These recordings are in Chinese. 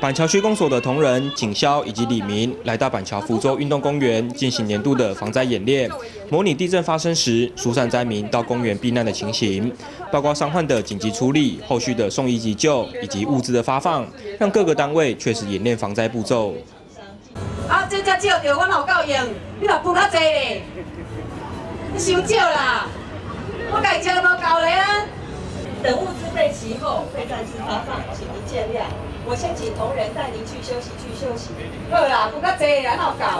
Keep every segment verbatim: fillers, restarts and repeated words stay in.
板桥区公所的同仁景霄以及李明来到板桥福州运动公园进行年度的防灾演练，模拟地震发生时疏散灾民到公园避难的情形，包括伤患的紧急处理、后续的送医急救以及物资的发放，让各个单位确实演练防灾步骤。 啊，这只少着，我哪有够用？你若分较济咧，你伤少啦，我家己吃都无够咧啊！ 等物资备齐后，会暂时发放，请您见谅。我先请同仁带您去休息，去休息。 好啦，分较济啦，哪有够？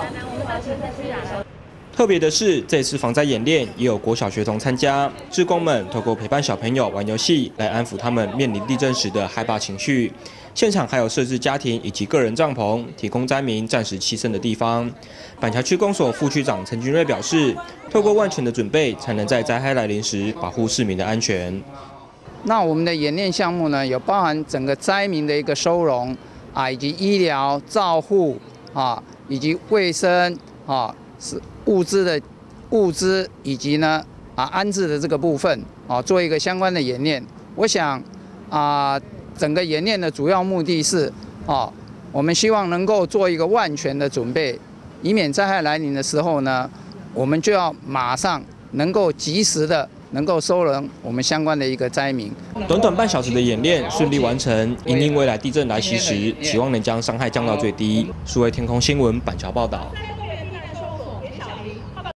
特别的是，这次防灾演练也有国小学童参加，志工们透过陪伴小朋友玩游戏，来安抚他们面临地震时的害怕情绪。现场还有设置家庭以及个人帐篷，提供灾民暂时栖身的地方。板桥区公所副区长陈君瑞表示，透过万全的准备，才能在灾害来临时保护市民的安全。 那我们的演练项目呢，有包含整个灾民的一个收容啊，以及医疗照护啊，以及卫生啊，是物资的物资以及呢啊安置的这个部分啊，做一个相关的演练。我想啊，整个演练的主要目的是啊，我们希望能够做一个万全的准备，以免灾害来临的时候呢，我们就要马上能够及时的。能够收容我们相关的一个灾民。 短短半小时的演练顺利完成，因应未来地震来袭时，期望能将伤害降到最低。数位天空新闻板桥报道。